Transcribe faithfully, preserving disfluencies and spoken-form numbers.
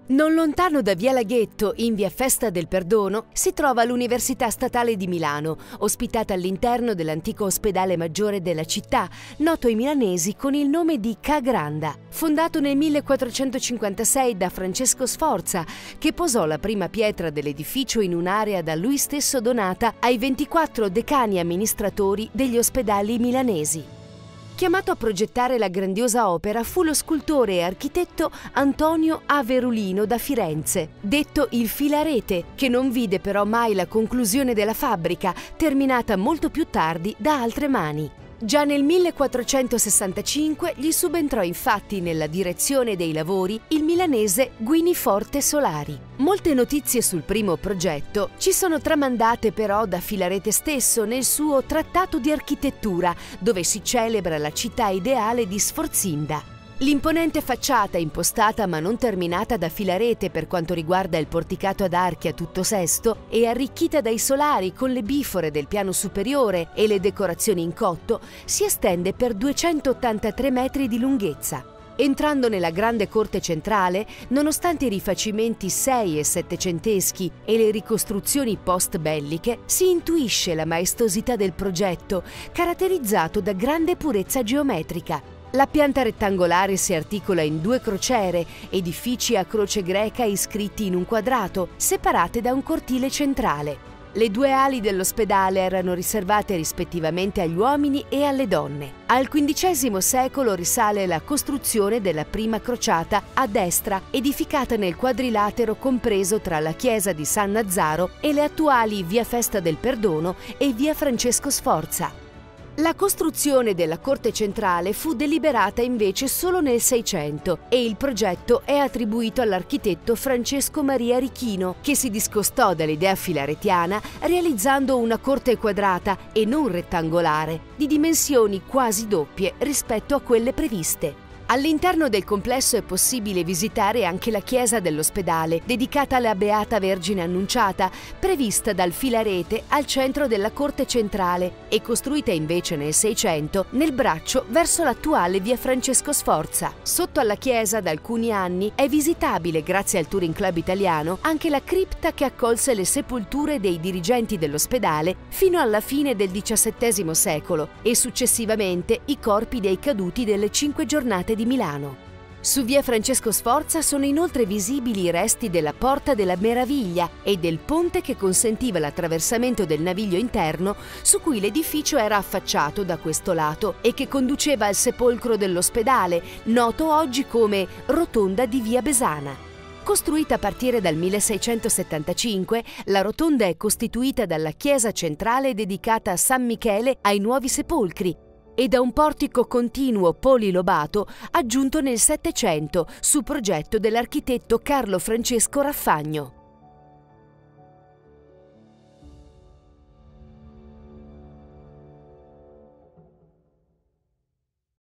Non lontano da Via Laghetto, in via Festa del Perdono, si trova l'Università Statale di Milano, ospitata all'interno dell'antico ospedale maggiore della città, noto ai milanesi con il nome di Ca' Granda. Fondato nel millequattrocentocinquantasei da Francesco Sforza, che posò la prima pietra dell'edificio in un'area da lui stesso donata ai ventiquattro decani amministratori degli ospedali milanesi. Chiamato a progettare la grandiosa opera fu lo scultore e architetto Antonio Averulino da Firenze, detto il Filarete, che non vide però mai la conclusione della fabbrica, terminata molto più tardi da altre mani. Già nel millequattrocentosessantacinque gli subentrò infatti nella direzione dei lavori il milanese Guiniforte Solari. Molte notizie sul primo progetto ci sono tramandate però da Filarete stesso nel suo Trattato di architettura, dove si celebra la città ideale di Sforzinda. L'imponente facciata impostata ma non terminata da Filarete per quanto riguarda il porticato ad archi a tutto sesto e arricchita dai solari con le bifore del piano superiore e le decorazioni in cotto, si estende per duecentottantatré metri di lunghezza. Entrando nella grande corte centrale, nonostante i rifacimenti sei e settecenteschi e le ricostruzioni post-belliche, si intuisce la maestosità del progetto, caratterizzato da grande purezza geometrica. La pianta rettangolare si articola in due crociere, edifici a croce greca iscritti in un quadrato, separate da un cortile centrale. Le due ali dell'ospedale erano riservate rispettivamente agli uomini e alle donne. Al quindicesimo secolo risale la costruzione della prima crociata a destra, edificata nel quadrilatero compreso tra la chiesa di San Nazzaro e le attuali via Festa del Perdono e via Francesco Sforza. La costruzione della corte centrale fu deliberata invece solo nel Seicento e il progetto è attribuito all'architetto Francesco Maria Richino, che si discostò dall'idea filaretiana realizzando una corte quadrata e non rettangolare, di dimensioni quasi doppie rispetto a quelle previste. All'interno del complesso è possibile visitare anche la chiesa dell'ospedale, dedicata alla Beata Vergine Annunciata, prevista dal Filarete al centro della corte centrale e costruita invece nel Seicento nel braccio verso l'attuale via Francesco Sforza. Sotto alla chiesa da alcuni anni è visitabile, grazie al Touring Club italiano, anche la cripta che accolse le sepolture dei dirigenti dell'ospedale fino alla fine del diciassettesimo secolo e successivamente i corpi dei caduti delle cinque giornate di Milano. Su via Francesco Sforza sono inoltre visibili i resti della Porta della Meraviglia e del ponte che consentiva l'attraversamento del naviglio interno su cui l'edificio era affacciato da questo lato e che conduceva al sepolcro dell'ospedale, noto oggi come Rotonda di via Besana. Costruita a partire dal milleseicentosettantacinque, la rotonda è costituita dalla chiesa centrale dedicata a San Michele ai Nuovi Sepolcri e da un portico continuo polilobato aggiunto nel Settecento su progetto dell'architetto Carlo Francesco Raffagno.